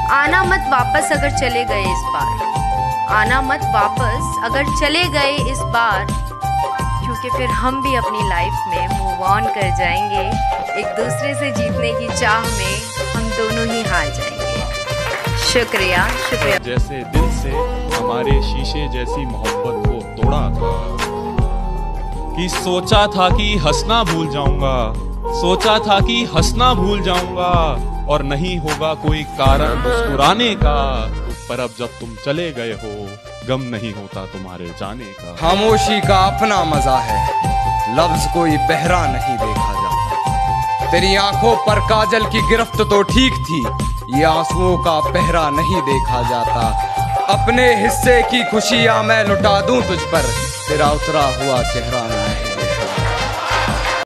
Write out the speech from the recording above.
आना मत वापस अगर चले गए इस बार, आना मत वापस अगर चले गए इस बार, क्योंकि फिर हम भी अपनी लाइफ में मूव ऑन कर जाएंगे। एक दूसरे से जीतने की चाह में हम दोनों ही हार जाएंगे। शुक्रिया शुक्रिया। जैसे दिल से हमारे शीशे जैसी मोहब्बत को तोड़ा था, कि सोचा था कि हंसना भूल जाऊंगा, सोचा था कि हंसना भूल जाऊंगा और नहीं होगा कोई कारण मुस्कुराने का, पर अब जब तुम चले गए हो गम नहीं होता तुम्हारे जाने का। खामोशी का अपना मजा है, लफ्ज कोई बहरा नहीं देखा जाता। तेरी आंखों पर काजल की गिरफ्त तो ठीक थी, ये आंसुओं का पहरा नहीं देखा जाता। अपने हिस्से की खुशियां मैं लुटा दूं तुझ पर, तेरा उतरा हुआ चेहरा